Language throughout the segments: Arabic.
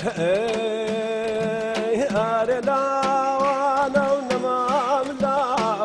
أرلا وانا ونمام لا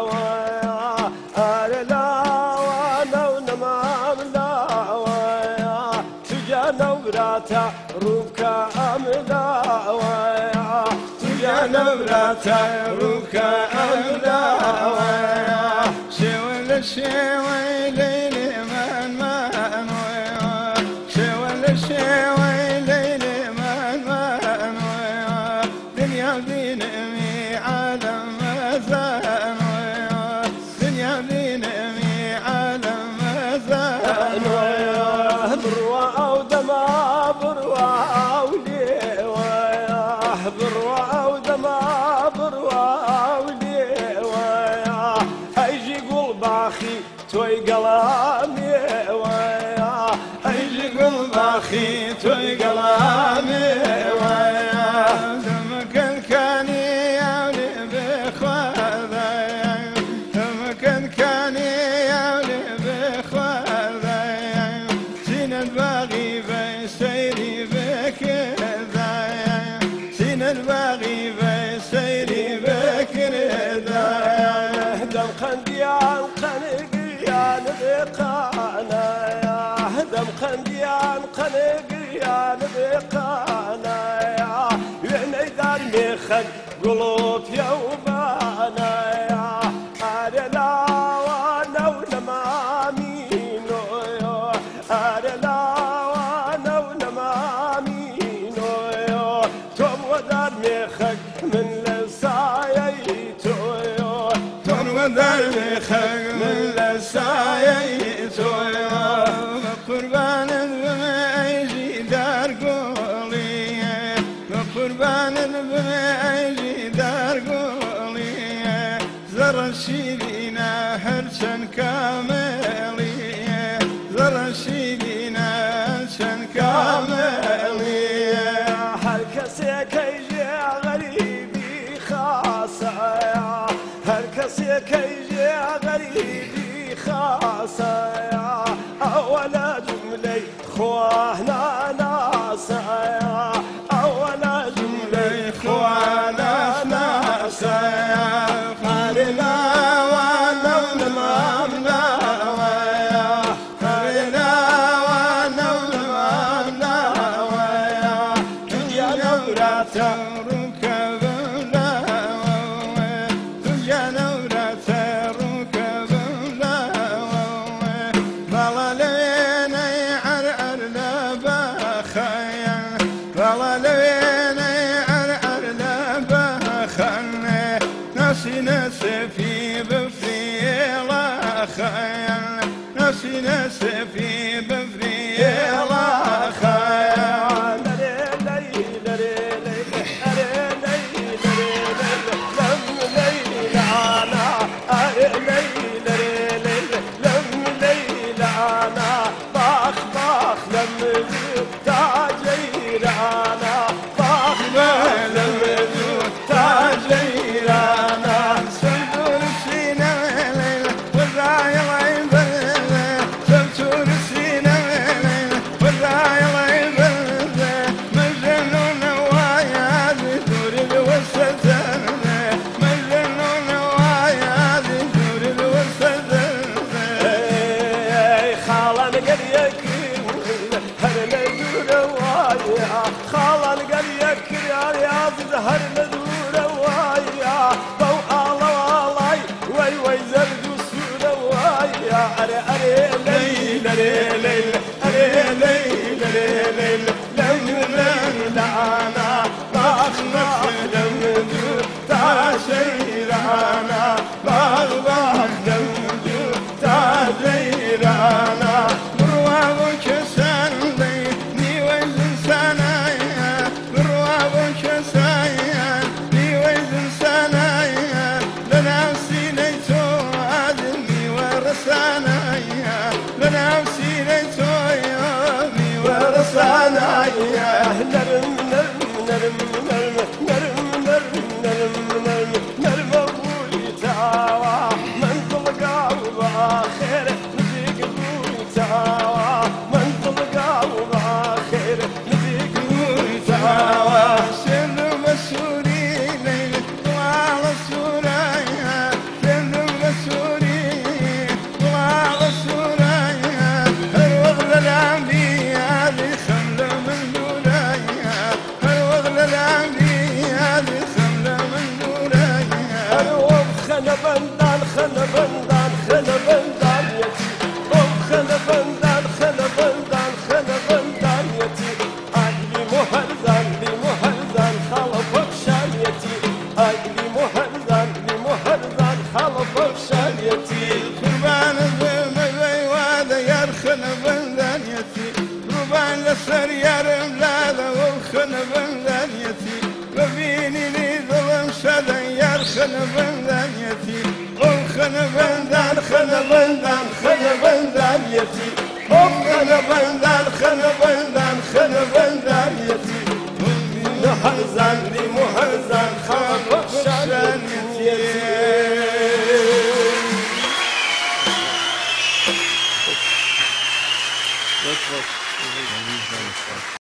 ويا أرلا وانا ونمام لا ويا تجانا وراتا روكا أملا ويا تجانا وراتا روكا أملا ويا شوال الشوي ليلي من ويا شوال الشوي ليلي من ويا دنيا بينمي عالم مزان ويا دنيا بينمي عالم مزان ويا بروا أو دما بروا أولي ويا بروا أو دما بروا أولي ويا هيجي قلب أخي توي قلامي ويا هيجي قلب أخي توي قلامي ويا دمك الكاني يولي بخواذا دمك الكاني يولي بخواذا سين الباغي بيسيري بكذا سين الباغي بيسيري بكذا دم خنديان قنقيان بقانا يا دم خنديان قنقيان بقانا يا يعني دار مخد قلوب يوبانا يا أرلا وانا ونمامينو يا أرلا وانا ونمامينو يا توم ودار مخد من لسايتو ودار مخك من لسايتو قربان بميجي دار قولي قربان بميجي دار قولي زر الشيلينا هرشن كاملي زر الشيلينا هرشن كاملي هالكسي كيجي غريبي خاصة هالكسي كيجي غريبي خاصة أولا جملي خوانا ناسا أولا جملي خوانا ناسا خارنا وانا ونمامنا ويا خارنا وانا ونمامنا ويا دنيا نوراتا نسفي بفريلا خيال نسفي بفريلا خيال خالا القرية كريار يا زهر مدورة وايا ضو الله والاي وي وي زرد وسورة وايا أري أري ليل أري ليل أري ليل أري ليل لم ليل أنا بخنخ لم دور تاشير أنا بخنخ لم دور تاشير أنا بروابك سندي نيوز سنايا بروابك سايا نيوز سنايا لنفسي ليتو أدمي ورسانايا لنفسي ليتو يومي ورسانايا نرم نرم نرم نرم نرم نرم نرم نرم نرم أبوي تعوى من طلقا وبآخر نجيك أبوي تعوى من طلقا وبآخر نجيك أبوي تعوى لسر يارم لا ذا وخن بندانيتي ببيني لي ظلم سدى يار خن بندانيتي وخن بندان خن بندان خن بندانيتي وخن بندان خن بندان خن بندانيتي محزن لي محزن خان بخشانيتي